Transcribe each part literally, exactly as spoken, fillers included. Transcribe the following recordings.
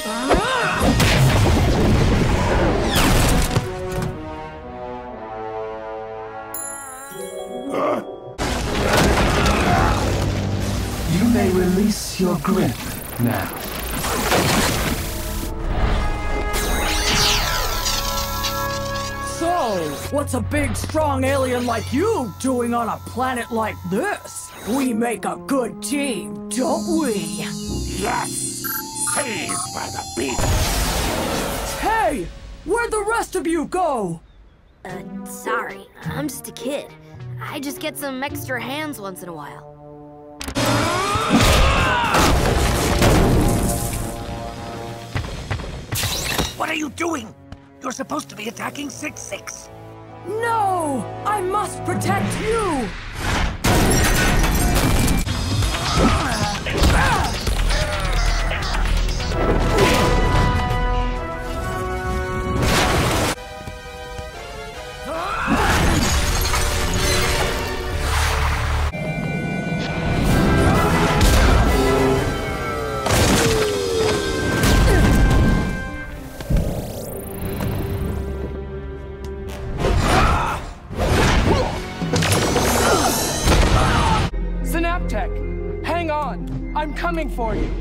You may release your grip now. So, what's a big, strong alien like you doing on a planet like this? We make a good team, don't we? Yes! Saved by the beast! Hey! Where'd the rest of you go? Uh, sorry. I'm just a kid. I just get some extra hands once in a while. What are you doing? You're supposed to be attacking six six. No! I must protect you! Synaptech, hang on. I'm coming for you.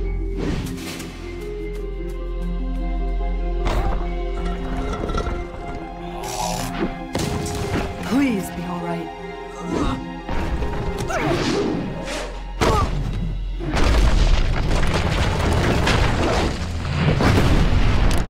Please be all right.